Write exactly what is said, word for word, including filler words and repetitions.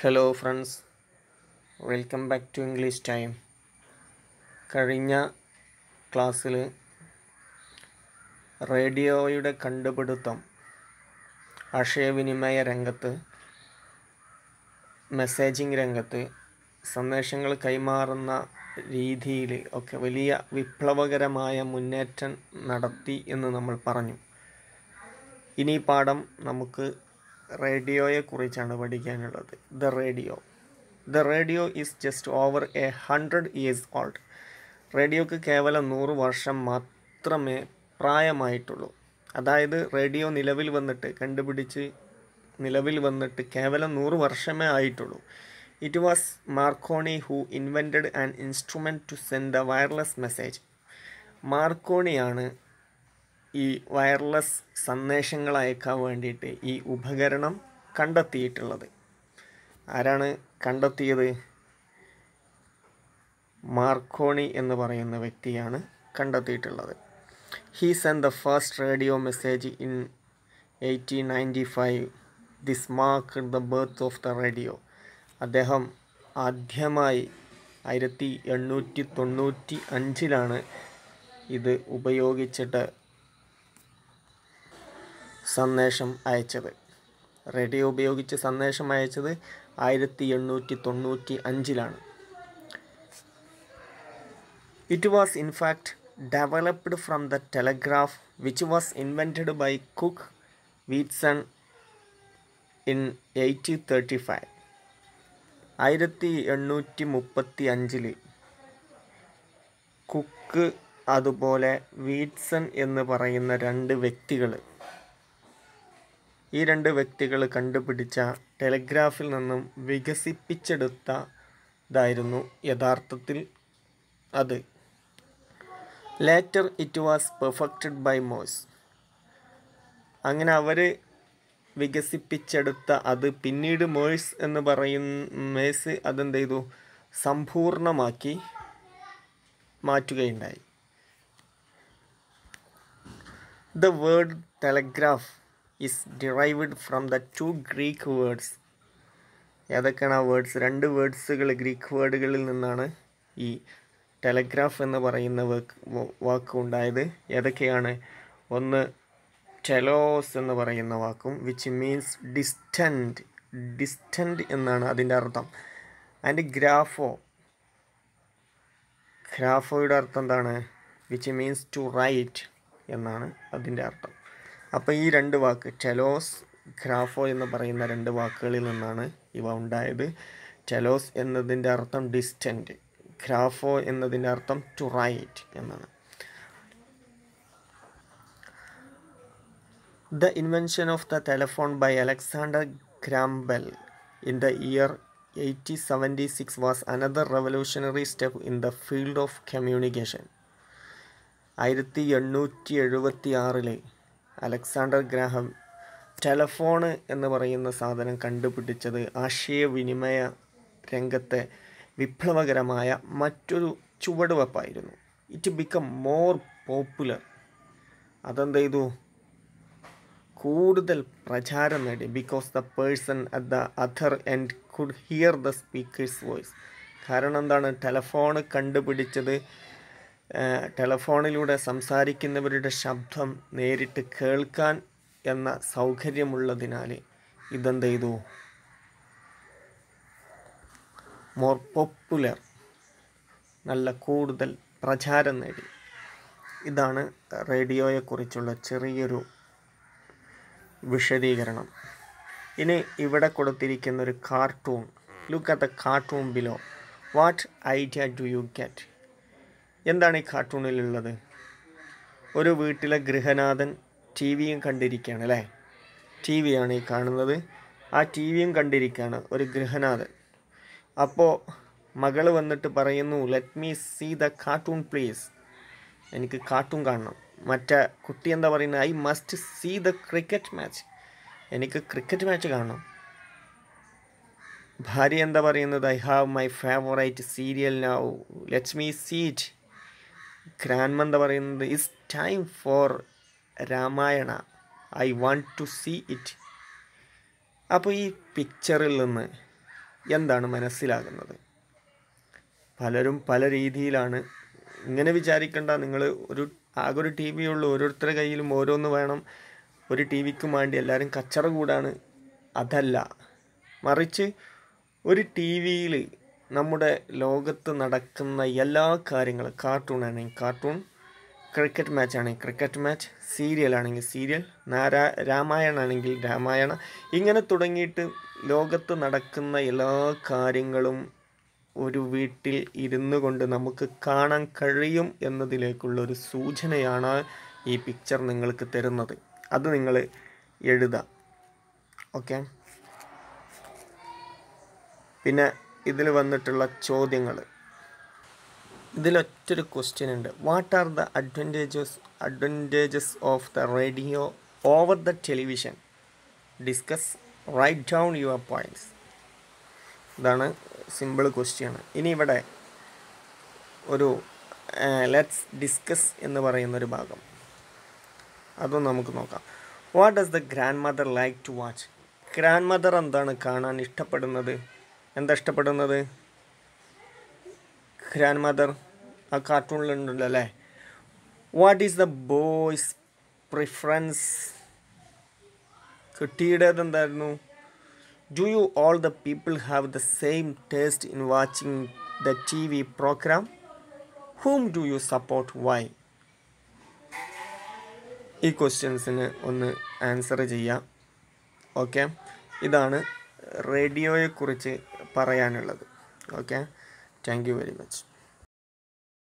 Hello friends, welcome back to English time. കഴിഞ്ഞ ക്ലാസ്സിൽ റേഡിയോയുടെ കണ്ടുപിടുത്തം ആശയവിനിമയ രംഗത്ത്, മെസ്സേജിംഗ് രംഗത്ത്, സന്ദേശങ്ങൾ കൈമാറുന്ന രീതിയിൽ ഒക്കെ വലിയ വിപ്ലവകരമായ മുന്നേറ്റം നടത്തി എന്ന് നമ്മൾ പറഞ്ഞു. ഇനി പാഠം നമുക്ക് റേഡിയോയെക്കുറിച്ചാണ് പഠിക്കാനുള്ളത്. The radio the radio is just over a hundred years old. റേഡിയോക്ക് കേവലം നൂറ് വർഷം മാത്രമേ പ്രായമായിട്ടുള്ളൂ. അതായത് റേഡിയോ നിലവിൽ വന്നിട്ട് കണ്ടുപിടിച്ച് നിലവിൽ വന്നിട്ട് കേവലം നൂറ് വർഷമേ ആയിട്ടുള്ളൂ. It was Marconi who invented an instrument to send a wireless message. മാർക്കോണിയാണ് ഈ വയർലെസ് സന്ദേശങ്ങൾ അയക്കാൻ വേണ്ടിയിട്ട് ഈ ഉപകരണം കണ്ടെത്തിയിട്ടുള്ളത്. ആരാണ് കണ്ടെത്തിയത്? മാർക്കോണി എന്ന് പറയുന്ന വ്യക്തിയാണ് കണ്ടെത്തിയിട്ടുള്ളത്. He send the first radio message in eighteen ninety five. This mark the birth of the radio. അദ്ദേഹം ആദ്യമായി ആയിരത്തി എണ്ണൂറ്റി തൊണ്ണൂറ്റി അഞ്ചിലാണ് ഇത് ഉപയോഗിച്ചിട്ട് സന്ദേശം അയച്ചത്. റേഡിയോ ഉപയോഗിച്ച് സന്ദേശം അയച്ചത് ആയിരത്തി എണ്ണൂറ്റി തൊണ്ണൂറ്റി അഞ്ചിലാണ്. It was in fact developed from the telegraph which was invented by Cooke Wheatstone in eighteen thirty five. ആയിരത്തി എണ്ണൂറ്റി മുപ്പത്തി അഞ്ചിൽ കുക്ക് അതുപോലെ വീറ്റ്സൺ എന്ന് പറയുന്ന രണ്ട് വ്യക്തികൾ ഈ രണ്ട് വ്യക്തികൾ കണ്ടുപിടിച്ച ടെലഗ്രാഫിൽ നിന്നും വികസിപ്പിച്ചെടുത്തതായിരുന്നു യഥാർത്ഥത്തിൽ അത്. Later it was perfected by Morse. അങ്ങനെ അവർ വികസിപ്പിച്ചെടുത്ത അത് പിന്നീട് മോഴ്സ് എന്ന് പറയുന്ന മേഴ്സ് അതെന്ത് ചെയ്തു? സമ്പൂർണമാക്കി മാറ്റുകയുണ്ടായി. The word telegraph is derived from the two Greek words. ഏതൊക്കെയാണ് ആ വേർഡ്സ്? രണ്ട് വേർഡ്സുകൾ ഗ്രീക്ക് വേർഡുകളിൽ നിന്നാണ് ഈ ടെലഗ്രാഫ് എന്ന് പറയുന്ന വാക്ക് ഉണ്ടായത്. ഏതൊക്കെയാണ്? ഒന്ന് ടെലോസ് എന്ന് പറയുന്ന വാക്കും, വിച്ച് മീൻസ് ഡിസ്റ്റൻറ്റ് ഡിസ്റ്റൻറ്റ് എന്നാണ് അതിൻ്റെ അർത്ഥം. ആൻഡ് ഗ്രാഫോ ഗ്രാഫോയുടെ അർത്ഥം എന്താണ്? വിച്ച് മീൻസ് ടു റൈറ്റ് എന്നാണ് അതിൻ്റെ അർത്ഥം. അപ്പോൾ ഈ രണ്ട് വാക്ക് ടെലോസ്, ഗ്രാഫോ എന്ന് പറയുന്ന രണ്ട് വാക്കുകളിൽ നിന്നാണ് ഇവ ഉണ്ടായത്. ടെലോസ് എന്നതിൻ്റെ അർത്ഥം ഡിസ്റ്റൻറ്റ്, ഗ്രാഫോ എന്നതിൻ്റെ അർത്ഥം ടു റൈറ്റ് എന്നാണ്. The invention of the telephone by Alexander Graham Bell in the year eighteen seventy six was another revolutionary step in the field of communication. ആയിരത്തി എണ്ണൂറ്റി എഴുപത്തി ആറില് അലക്സാണ്ടർ ഗ്രാഹം ടെലഫോണ് എന്ന് പറയുന്ന സാധനം കണ്ടുപിടിച്ചത് ആശയവിനിമയ രംഗത്തെ വിപ്ലവകരമായ മറ്റൊരു ചുവടുവെപ്പായിരുന്നു. It become more popular. അതെന്ത് ചെയ്തു? കൂടുതൽ പ്രചാരം നേടി. Because the person at the other end could hear the speaker's voice. കാരണം എന്താണ്? ടെലഫോൺ കണ്ടുപിടിച്ചത് ടെലഫോണിലൂടെ സംസാരിക്കുന്നവരുടെ ശബ്ദം നേരിട്ട് കേൾക്കാൻ എന്ന സൗകര്യമുള്ളതിനാൽ ഇതെന്ത് ചെയ്തു? മോർ പോപ്പുലർ, നല്ല കൂടുതൽ പ്രചാരം നേടി. ഇതാണ് റേഡിയോയെക്കുറിച്ചുള്ള ചെറിയൊരു വിശദീകരണം. ഇനി ഇവിടെ കൊടുത്തിരിക്കുന്ന ഒരു cartoon. Look at the cartoon below. What idea do you get? എന്താണ് ഈ കാർട്ടൂണിലുള്ളത്? ഒരു വീട്ടിലെ ഗൃഹനാഥൻ ടി വിയും കണ്ടിരിക്കുകയാണ് അല്ലേ? ടി വിയാണ് ഈ കാണുന്നത്. ആ ടി വിയും കണ്ടിരിക്കുകയാണ് ഒരു ഗൃഹനാഥൻ. അപ്പോൾ മകൾ വന്നിട്ട് പറയുന്നു, let me see the cartoon please. എനിക്ക് കാർട്ടൂൺ കാണണം. മറ്റേ കുട്ടി എന്താ പറയുന്നത്? I must see the cricket match. എനിക്ക് ക്രിക്കറ്റ് മാച്ച് കാണണം. ഭാര്യ എന്താ പറയുന്നത്? I have my favourite serial now, let me see it. Grandma എന്താ പറയുന്നത്? It's time for Ramayana, I want to see it. അപ്പോൾ ഈ പിക്ചറിൽ നിന്ന് എന്താണ് മനസ്സിലാകുന്നത്? പലരും പല രീതിയിലാണ്. ഇങ്ങനെ വിചാരിക്കേണ്ട, നിങ്ങൾ ഒരു ആകെ ഒരു ടി വി ഉള്ളൂ, ഓരോരുത്തരുടെ കയ്യിലും ഓരോന്ന് വേണം, ഒരു ടി വിക്കും വേണ്ടി എല്ലാവരും കച്ചറ കൂടാണ്. അതല്ല, മറിച്ച് ഒരു ടി വിയിൽ നമ്മുടെ ലോകത്ത് നടക്കുന്ന എല്ലാ കാര്യങ്ങളും, കാർട്ടൂൺ ആണെങ്കിൽ കാർട്ടൂൺ, ക്രിക്കറ്റ് മാച്ച് ആണെങ്കിൽ ക്രിക്കറ്റ് മാച്ച്, സീരിയൽ ആണെങ്കിൽ സീരിയൽ, നാരാ രാമായണം ആണെങ്കിൽ രാമായണം, ഇങ്ങനെ തുടങ്ങിയിട്ട് ലോകത്ത് നടക്കുന്ന എല്ലാ കാര്യങ്ങളും ഒരു വീട്ടിൽ ഇരുന്നു കൊണ്ട് നമുക്ക് കാണാൻ കഴിയും എന്നതിലേക്കുള്ളൊരു സൂചനയാണ് ഈ പിക്ചർ നിങ്ങൾക്ക് തരുന്നത്. അത് നിങ്ങൾ എഴുതാം. ഓക്കെ. പിന്നെ ഇതിൽ വന്നിട്ടുള്ള ചോദ്യങ്ങൾ, ഇതിലൊറ്റൊരു ക്വസ്റ്റ്യൻ ഉണ്ട്. What are the advantages advantages of the radio over the television? Discuss, write down your points. ഇതാണ് സിമ്പിൾ ക്വസ്റ്റ്യൻ. ഇനി ഇവിടെ ഒരു ലെറ്റ്സ് ഡിസ്കസ് എന്ന് പറയുന്നൊരു ഭാഗം, അതും നമുക്ക് നോക്കാം. What does the grandmother like to watch? Grandmother എന്താണ് കാണാൻ ഇഷ്ടപ്പെടുന്നത്? എന്താ ഇഷ്ടപ്പെടുന്നത്? ഗ്രാൻഡ് മദർ ആ കാർട്ടൂണിലുണ്ടല്ലോ അല്ലേ. What is the boy's preference? കുട്ടിയുടേത് എന്തായിരുന്നു? Do you all the people have the same taste in watching the T V programme? Whom do you support? Why? ഈ ക്വസ്റ്റ്യൻസിന് ഒന്ന് ആൻസർ ചെയ്യാം. ഓക്കെ. ഇതാണ് റേഡിയോയെക്കുറിച്ച് പറയാനുള്ളത്. Okay. Thank you very much.